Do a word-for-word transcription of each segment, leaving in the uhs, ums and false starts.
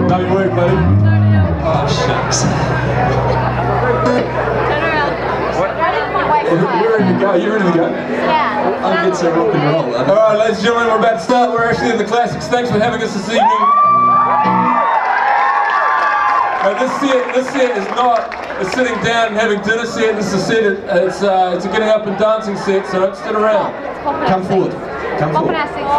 Love your work, buddy. Oh, shucks. We're ready to go. You ready to go? Yeah. I'll get some rock and roll. Alright, ladies and gentlemen, we're about to start. We're Ashleigh and The Classics. Thanks for having us this evening. Uh, this set, this set is not a sitting down and having dinner set. This is a set. It's uh, it's a getting up and dancing set. So don't sit around. Come forward. Come forward.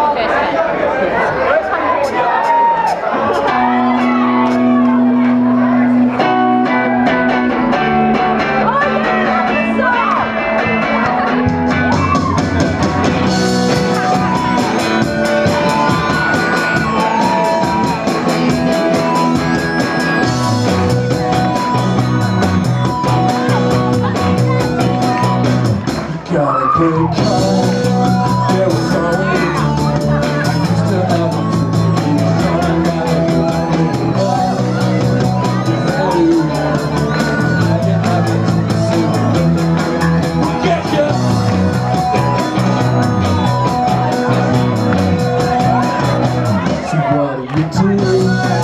Got a good car, there was only I used to have a pretty car, got a good car. You can have it, get ya. So what do you do?